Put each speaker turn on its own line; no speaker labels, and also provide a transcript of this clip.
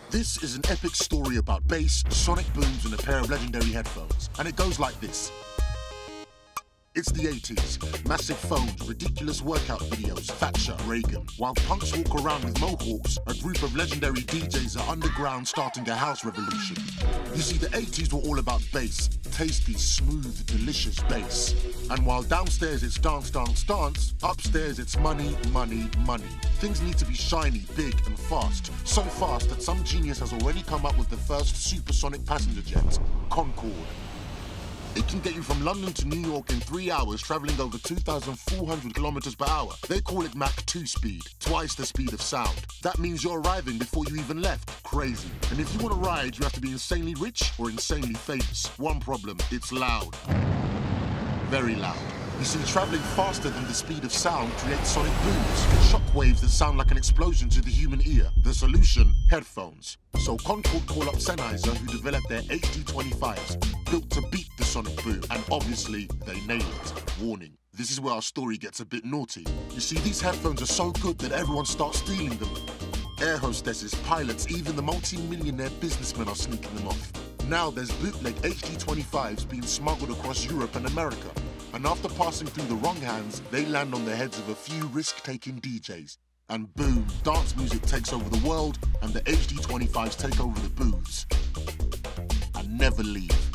This is an epic story about bass, sonic booms, and a pair of legendary headphones. And it goes like this. It's the 80s. Massive phones, ridiculous workout videos, Thatcher, Reagan. While punks walk around with mohawks, a group of legendary DJs are underground starting a house revolution. You see, the 80s were all about bass. Tasty, smooth, delicious bass. And while downstairs it's dance, dance, dance, upstairs it's money, money, money. Things need to be shiny, big, and fast. So fast that some genius has already come up with the first supersonic passenger jet, Concorde. It can get you from London to New York in 3 hours, traveling over 2,400 kilometers per hour. They call it Mach 2 speed, twice the speed of sound. That means you're arriving before you even left. Crazy. And if you want to ride, you have to be insanely rich or insanely famous. One problem, it's loud. Very loud. You see, traveling faster than the speed of sound creates sonic booms, shock waves that sound like an explosion to the human ear. The solution? Headphones. So Concorde call up Sennheiser, who developed their HD25s, built to beat the sonic boom, and obviously they nail it. Warning, this is where our story gets a bit naughty. You see, these headphones are so good that everyone starts stealing them. Air hostesses, pilots, even the multi-millionaire businessmen are sneaking them off. Now there's bootleg HD25s being smuggled across Europe and America. And after passing through the wrong hands, they land on the heads of a few risk-taking DJs. And boom, dance music takes over the world, and the HD25s take over the booths. And never leave.